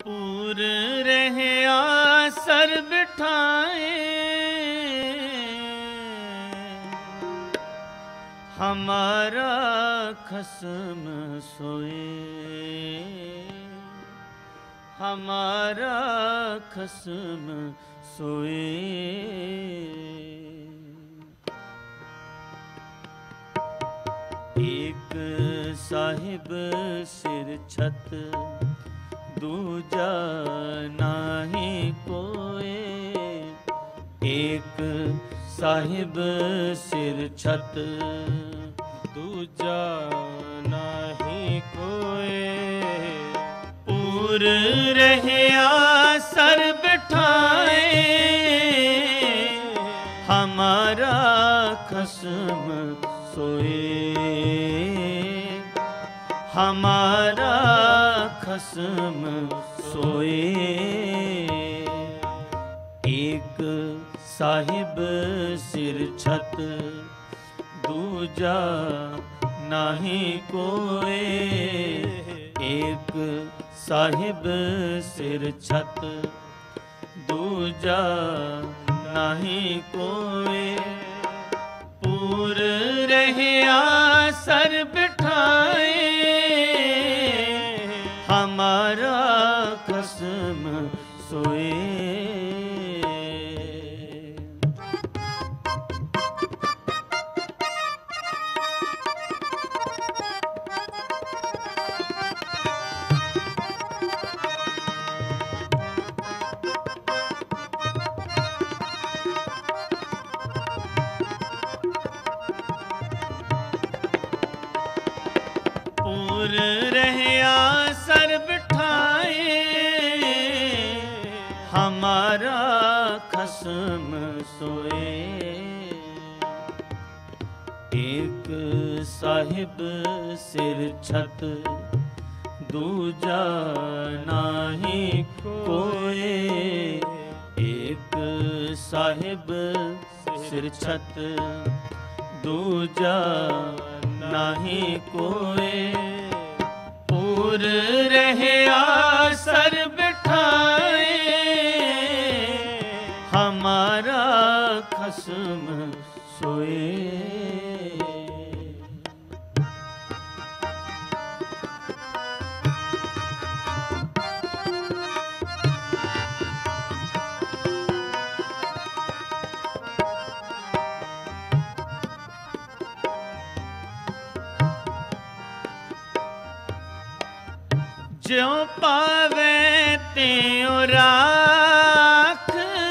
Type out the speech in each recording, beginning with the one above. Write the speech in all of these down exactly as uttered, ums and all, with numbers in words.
पूर रहे आसर बिठाए, हमारा खसम सोए, हमारा खसम सोए। एक साहिब सिर छत, दूजा नाही कोए। एक साहिब सिर छत, दूजा नाही कोए। पूर रहे आसर बिठाए, हमारा खसम सोए, हमारा खसम सोए। एक साहिब सिर छत, दूजा नाही कोए। एक साहिब सिर छत, दूजा नाही कोए। पूर रहे आसर बिठाए, हमारा खसम सोए। पूर रहे आसर बिठाए, हमारा खसम सोए। एक साहिब सिर छत, दूजा नाही कोए। एक साहिब सिर छत, दूजा नाही कोए। पूर रहे आसर बिठाए, हमारा खसम सोए। ज्यों पावे त्यों राख,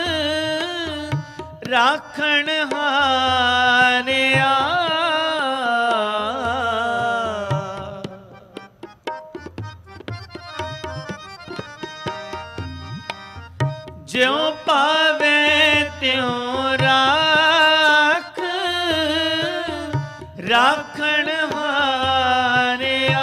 राखण हारिया। ज्यों पावे त्यों राख, राखण हारिया।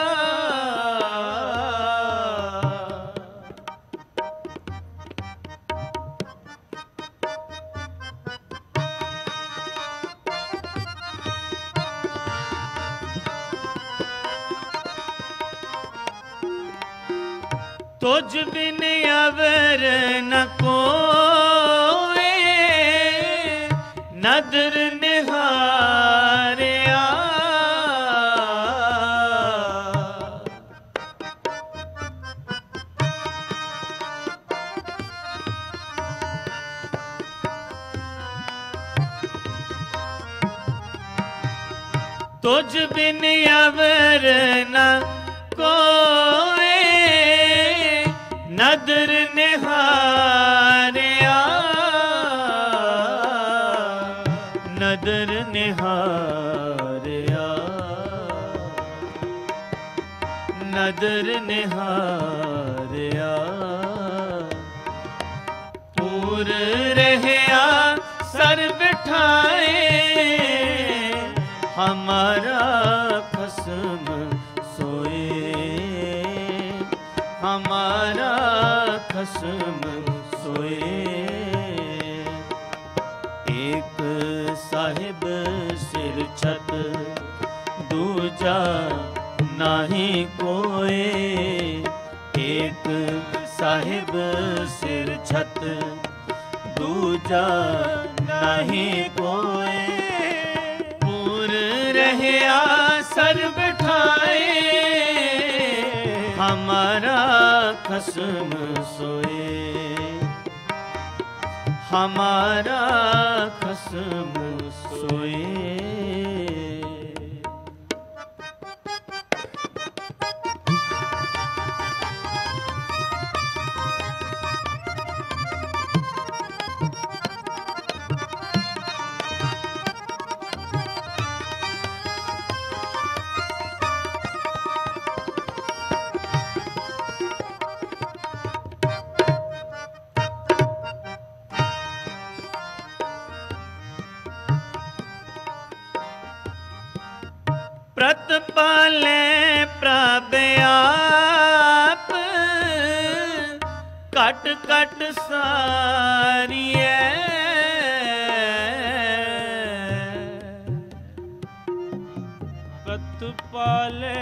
तुझ बिन अवर न कोए, नदर निहारिया। तुझ बिन अवर न कोए, नदर निहारिया। नदर निहारिया, नदर निहारिया। पूर रहे आसर बिठाए, हमारा खसम सोए, हमारा खसम सोए। एक साहिब सिर छत, दूजा नाही कोए। एक साहिब सिर छत दूजा नहीं कोय। पूर रहया सर बिठाए हमारा खसम सोए, हमारा खसम सोए। प्रतपाले प्रभ आप कट कट सारिए। प्रतपाले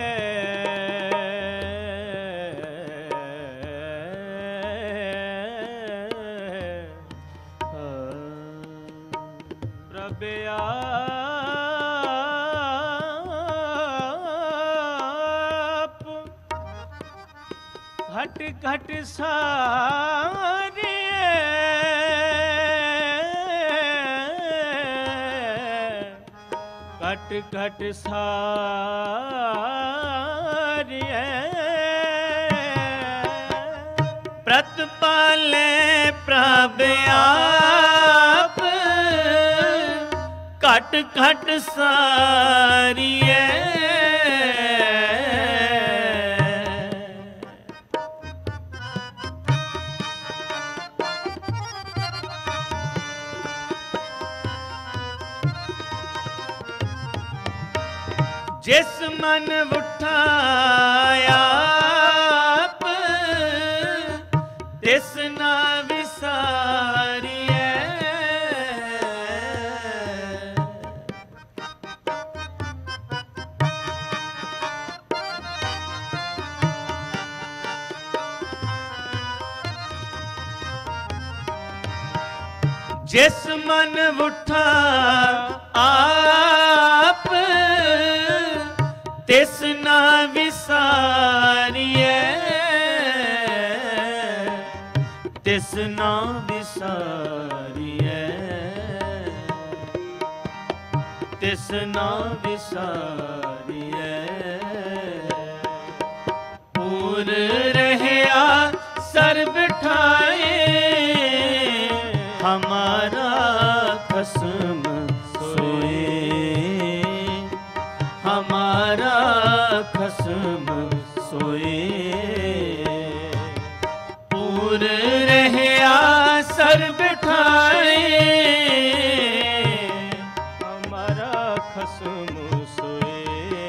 प्रभ घट घट सारे घट घट सारे प्रतपाले प्रभ आप कट कट सारिए। जिस मन उठाया आप तिस ना विसारिए। जिस मन उठा आप तिस ना विसारिए, तिस ना विसारिए, तिस ना विसारिए। पूर रहया सर बिठाए हमारा खसम सोए, हमारा खसम सोए। पूर रहया सर बिठाए हमारा खसम सोए,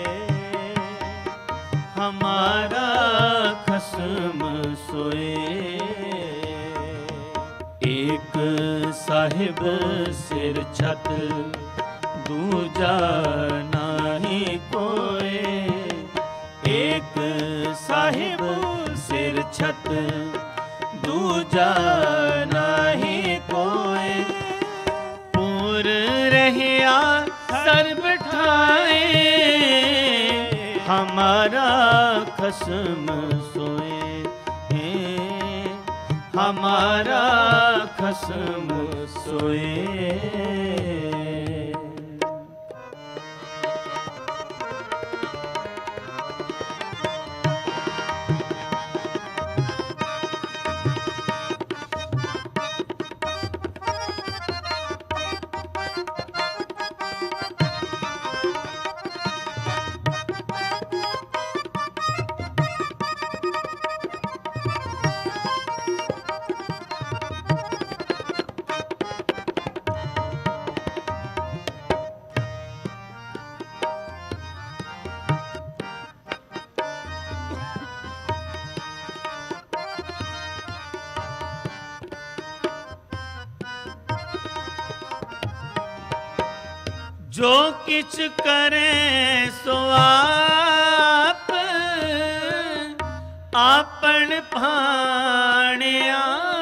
हमारा खसम सोए। एक साहिब सिर छत दूजा नाही कोय। एक साहिब सिर छत दूजा नाही कोय। पूर रहया सर बिठाए हमारा खसम सोए, हमारा खसम सोए। जो किछ करे सो आप आपन भाणिया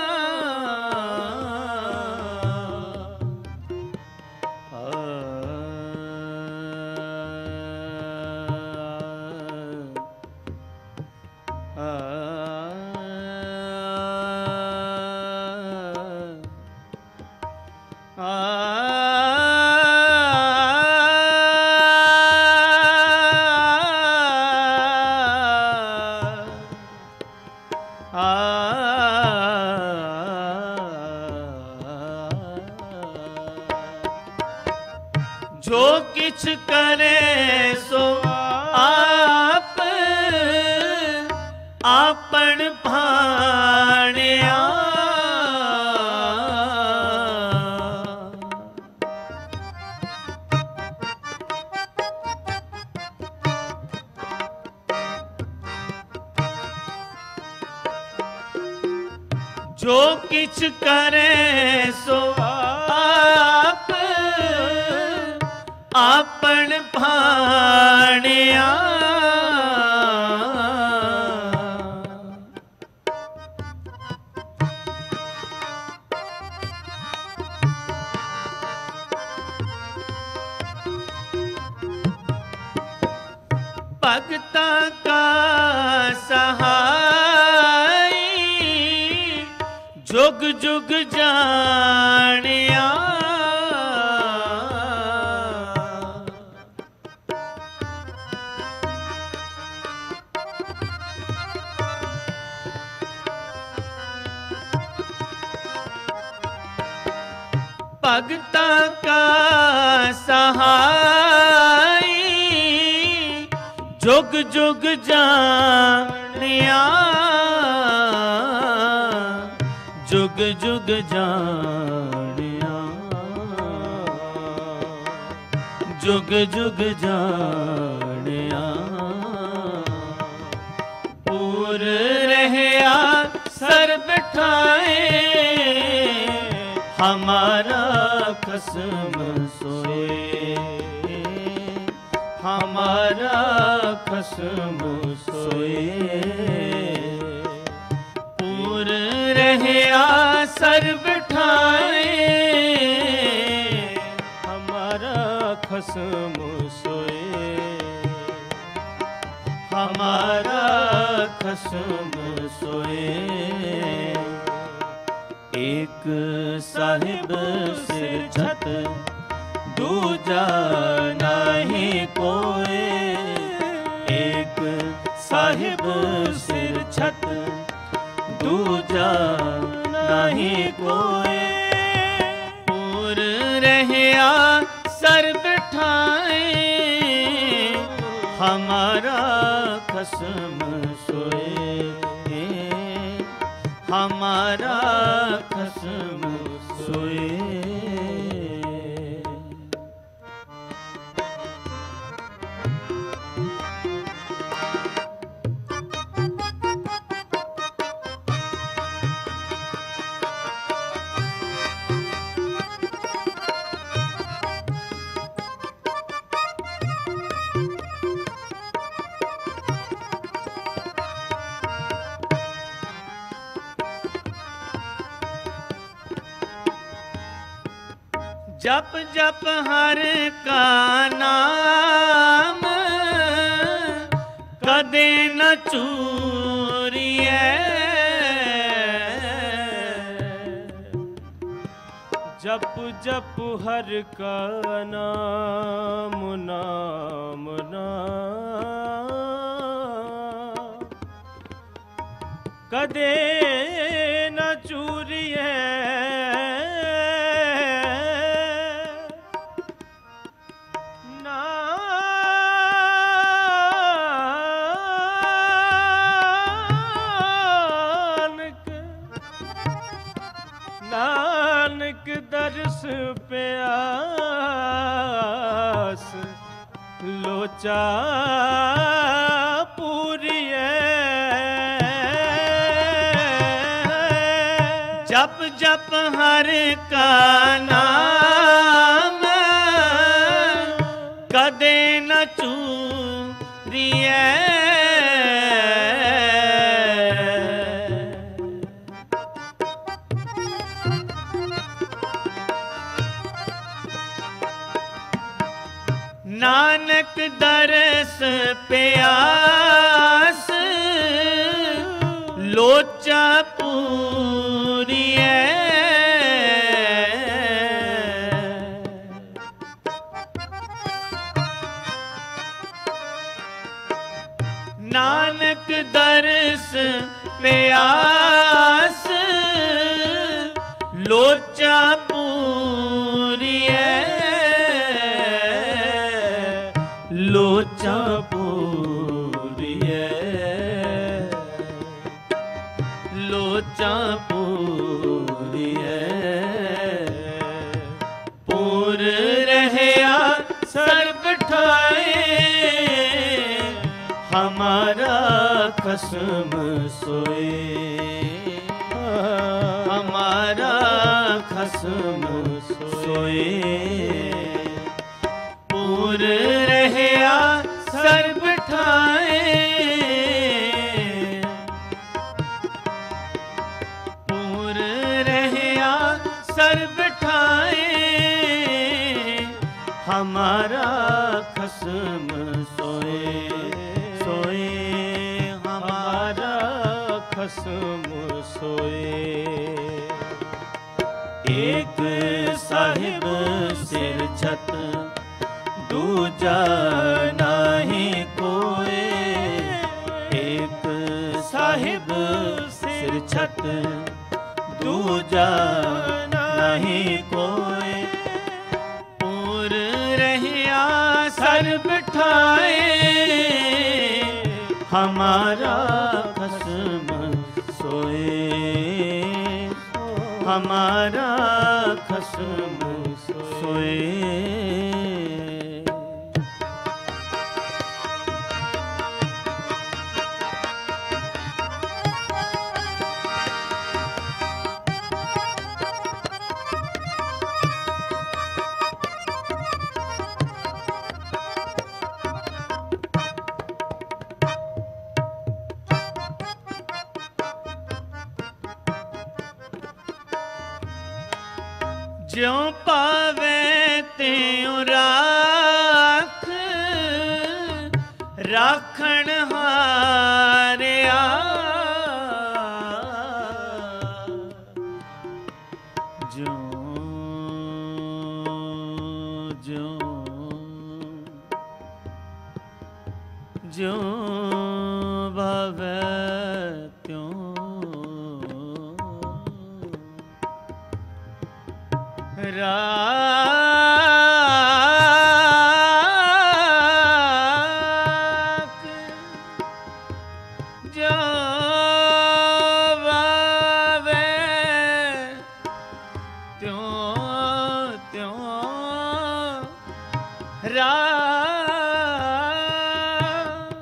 जो किछ करे सो आप आपन भाणिया जो किछ करे सो आप आपन भाणिया भगता का सहाय जुग जुग जानिया भगता का सहाय जुग जुग जानिया जुग जुग जानिया जुग जुग जानिया पूर रहया सर बिठाए हमारा खसम सोए हमारा खसम सोए पूर रहया सर बिठाए हमारा खसम सोए हमारा खसम सोए एक साहिब सिर छत दूजा नहीं कोई एक साहिब सिर छत दूजा नहीं कोई पूर रहया सर बिठाए हमारा खसम सोए हमारा खसम सोए जप जप हर का नाम कदे न चूरिए जप जप हर का नाम नाम नाम कदे न चूरिए नानक दर्श प्यास लोचा पूरी जप जप हर का नाम कदे न चूरिए नानक दरस प्यास लोचा पूरिए। नानक दरस प्यास लोचा पूरिए। लोचा पूरिए। लोचा पूरिए। पूर रहया सर्ब ठाए हमारा खसम सोए। हमारा खसम सोए। पूर रहया सर्ब ठाए। पूर रहया सर्ब ठाए हमारा खसम सोए। सोए हमारा खसम सोए। एक साहिब सिर छत दूजा नाही कोई। एक साहिब सिर छत दूजा नहीं कोई। पूर रहया सर्ब ठाए हमारा खसम सोए। हमारा खसम सोए। ज्यों पावे त्यों राख राखण हारिया। ज्यों ज्यों ज्यों भावे त्यों राख। जो भावे त्यों त्यों राख।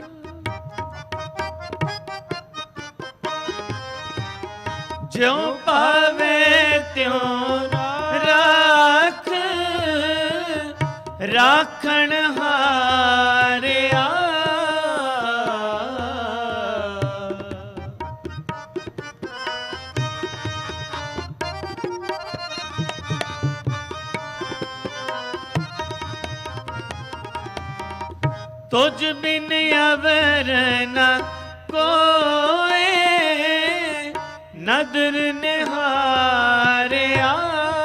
ज्यों पावे त्यों राख राखण हारिया। तुझ बिन अवर न कोई नदर निहारिया।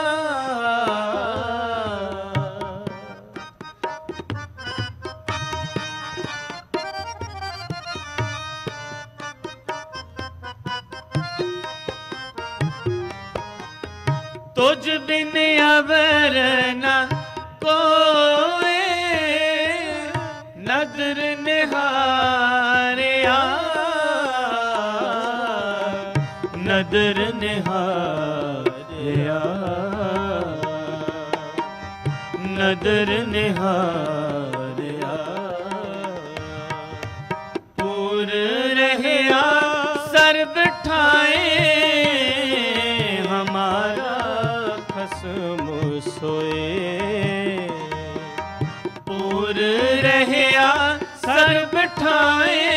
तुझ बिन अवर न कोई नदर निहारिया। नदर निहारिया। नदर निहारिया। पूर रहया सर्ब ठाए हमारा खसम सोए। पूर रहया सर्ब ठाए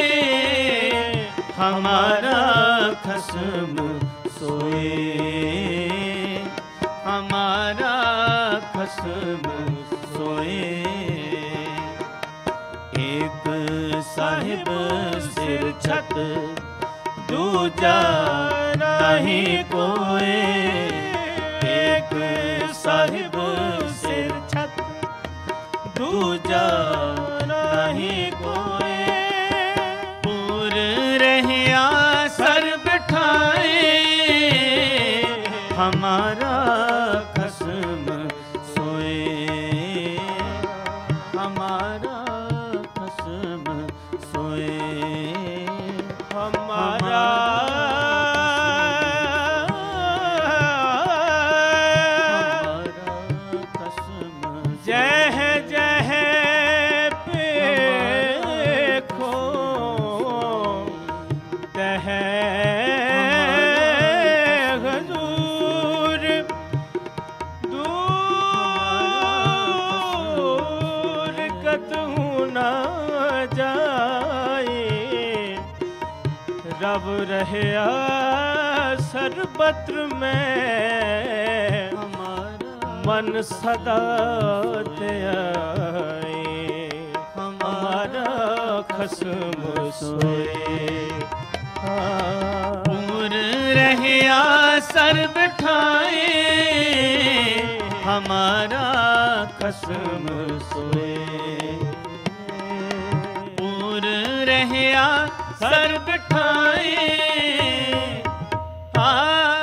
हमारा खसम सोए। हमारा खसम सोए। दूजा नहीं कोई, एक साहिब सिर छत दूजा नहीं कोई। पूर रहया सर बिठाए, हमारा खसम सोए, हमारा खसम सोए, हमारा जह जह पेखो तह हजूर, दूर कतहु न जाए, रब रहया सर्वत्र में, मन सदा त्याए, हमारा खसम सोए। पूर रहया सर बिठाए, हमारा खसम सोए, पूर रहया सर बिठाए, आ